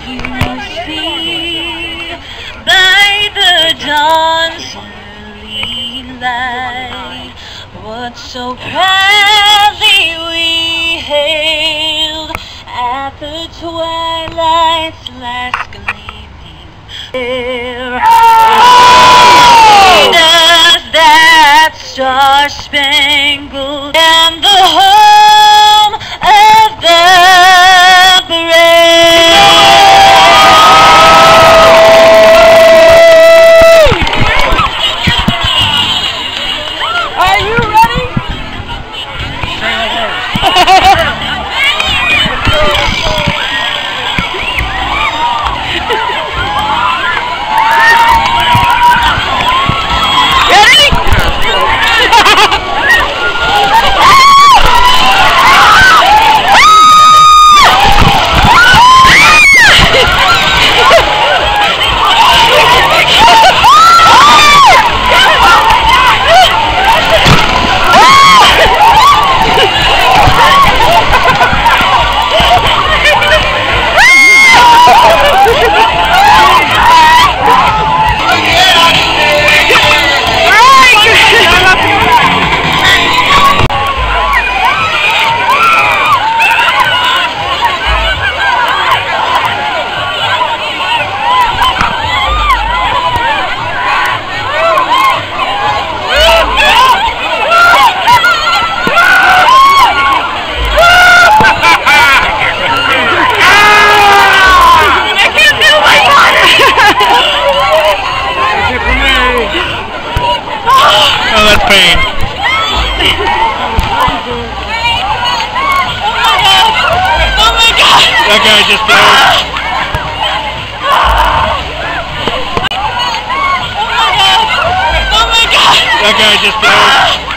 you see by the dawn's early light what so proudly we hailed at the twilight's last gleaming there. Does that star-spangled and the home of the brave. Are you ready? Oh, that's pain. Oh my God! That guy just died. Oh my God! That guy just died.